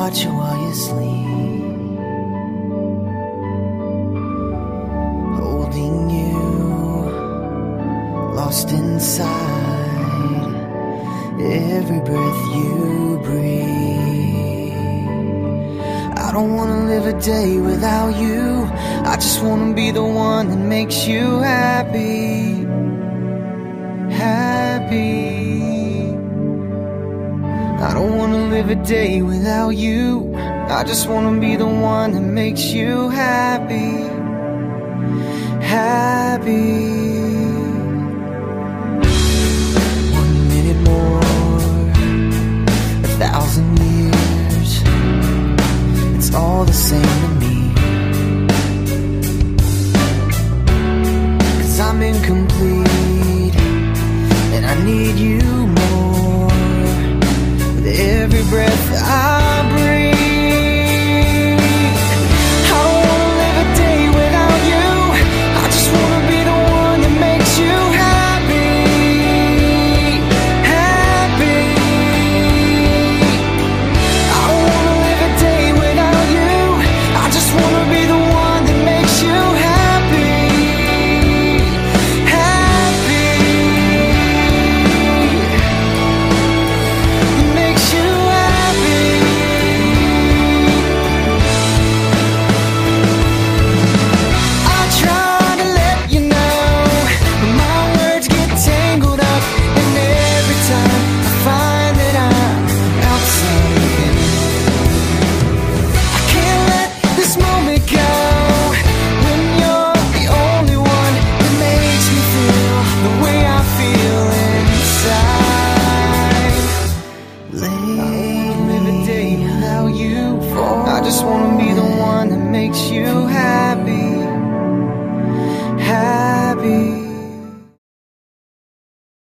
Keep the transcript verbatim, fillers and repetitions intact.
watch you while you sleep, holding you, lost inside every breath you breathe. I don't wanna live a day without you. I just wanna be the one that makes you happy, happy. I don't wanna live a day without you. I just wanna be the one that makes you happy, happy. One minute more, a thousand years, it's all the same to me. 'Cause I'm incomplete, and I need you more with every breath I breathe. I don't wanna live a day without you. I just wanna be the one that makes you happy, happy. I don't wanna live a day without you. I just wanna be the one that makes you happy, happy. That makes you happy. I try to let you know, but my words get tangled up, and every time I find that I'm outside again. I can't let this moment go when you're the only one that makes me feel the way I feel inside. Lately, live a day without you. I just wanna be the one that makes you happy, happy.